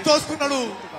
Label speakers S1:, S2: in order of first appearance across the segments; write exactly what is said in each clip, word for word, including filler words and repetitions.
S1: దోసుకున్నాడు.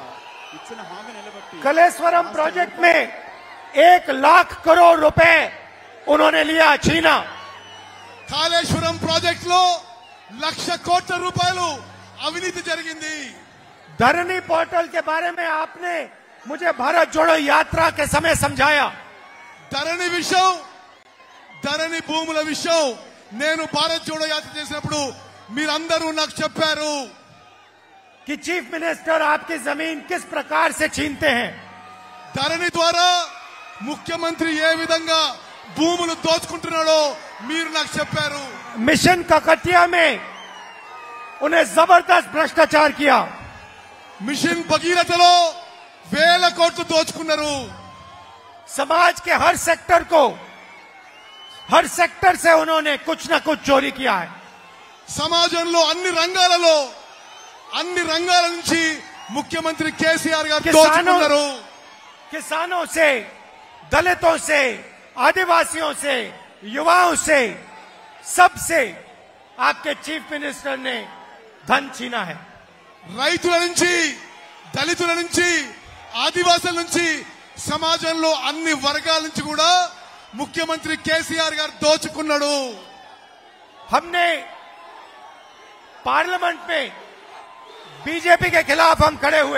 S2: Kaleshwaram project में एक लाख करोड़ रुपए उन्होंने लिया छीना.
S1: కాళేశ్వరం ప్రాజెక్ట్ లో లక్ష కోట్ల రూపాయలు అవినీతి జరిగింది.
S2: धरनी पोर्टल के बारे में आपने मुझे भारत जोड़ो यात्रा के समय समझाया.
S1: ధరణి విషయం, ధరణి భూముల విషయం నేను భారత్ జోడో యాత్ర చేసినప్పుడు మీరందరూ నాకు చెప్పారు
S2: कि चीफ मिनिस्टर आपकी जमीन किस प्रकार से छीनते हैं.
S1: ధరణి ద్వారా ముఖ్యమంత్రి ఏ విధంగా భూములు దోచుకుంటున్నాడో మీరు నాకు చెప్పారు.
S2: मिशन ककटिया में उन्हें जबरदस्त भ्रष्टाचार किया.
S1: మిషన్ భగీరథలో వేల కోట్లు దోచుకున్నారు.
S2: समाज के हर सेक्टर को, हर सेक्टर से उन्होंने कुछ न कुछ चोरी किया है.
S1: సమాజంలో అన్ని రంగాలలో అన్ని రంగాల నుంచి ముఖ్యమంత్రి కేసీఆర్ గారు దోచుకున్నారు.
S2: किसानों से, दलितों से, आदिवासियों से, युवाओं से, सबसे आपके चीफ मिनिस्टर ने धन छीना है.
S1: రైతుల నుంచి, దళితుల నుంచి, ఆదివాసుల నుంచి, సమాజంలో అన్ని వర్గాల నుంచి కూడా ముఖ్యమంత్రి కేసీఆర్ గారు దోచుకున్నాడు.
S2: हमने पार्लियामेंट में बीजेपी के खिलाफ हम खड़े हुए.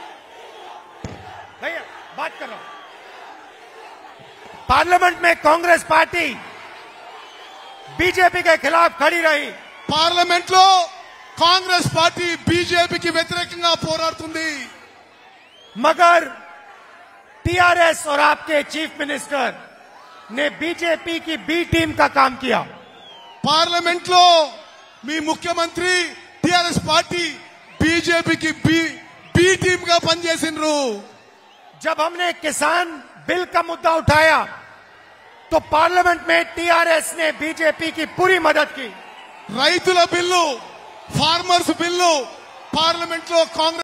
S2: भैया बात कर रहा हूं. पार्लियामेंट में कांग्रेस पार्टी बीजेपी के खिलाफ खड़ी रही.
S1: పార్లమెంట్ లో కాంగ్రెస్ పార్టీ బీజేపీకి వ్యతిరేకంగా పోరాడుతుంది.
S2: मगर टीआरएस और आपके चीफ मिनिस्टर ने बीजेपी की बी टीम का काम किया.
S1: పార్లమెంట్ లో మీ ముఖ్యమంత్రి టిఆర్ఎస్ పార్టీ బీజేపీకి బి బి టీమ్ గా పనిచేసిండ్రు.
S2: जब हमने किसान बिल का मुद्दा उठाया तो पार्लियामेंट में टीआरएस ने बीजेपी की पूरी मदद की.
S1: రైతుల బిల్లు, ఫార్మర్స్ బిల్లు పార్లమెంట్ లో కాంగ్రెస్